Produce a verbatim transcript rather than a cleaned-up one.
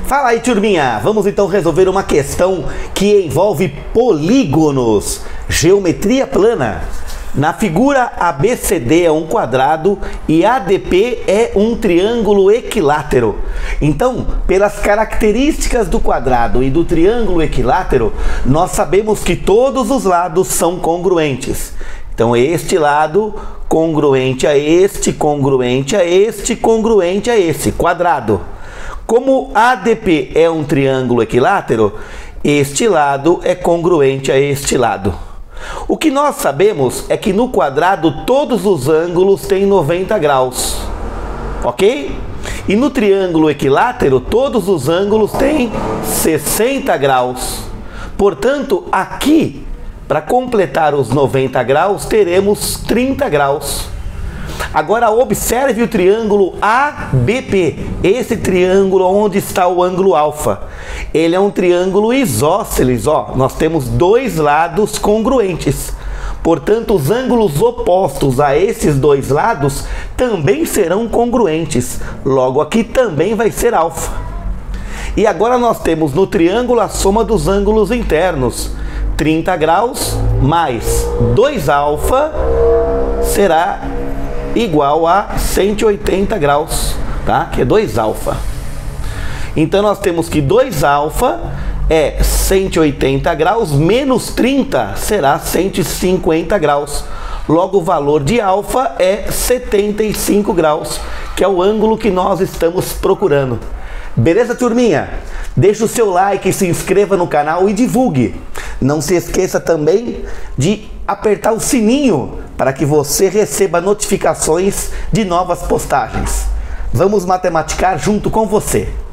Fala aí, turminha! Vamos então resolver uma questão que envolve polígonos, geometria plana. Na figura, A B C D é um quadrado e A D P é um triângulo equilátero. Então, pelas características do quadrado e do triângulo equilátero, nós sabemos que todos os lados são congruentes. Então, este lado congruente a este, congruente a este, congruente a esse, quadrado. Como A D P é um triângulo equilátero, este lado é congruente a este lado. O que nós sabemos é que no quadrado todos os ângulos têm noventa graus, ok? E no triângulo equilátero todos os ângulos têm sessenta graus. Portanto, aqui, para completar os noventa graus, teremos trinta graus. Agora observe o triângulo A B P, esse triângulo onde está o ângulo alfa. Ele é um triângulo isósceles, ó. Nós temos dois lados congruentes. Portanto, os ângulos opostos a esses dois lados também serão congruentes. Logo, aqui também vai ser alfa. E agora nós temos no triângulo a soma dos ângulos internos. trinta graus mais dois alfa será igual a cento e oitenta graus, tá? Que é dois alfa. Então nós temos que dois alfa é cento e oitenta graus, menos trinta será cento e cinquenta graus. Logo o valor de alfa é setenta e cinco graus, que é o ângulo que nós estamos procurando. Beleza, turminha? Deixa o seu like, se inscreva no canal e divulgue. Não se esqueça também de apertar o sininho para que você receba notificações de novas postagens. Vamos matematicar junto com você.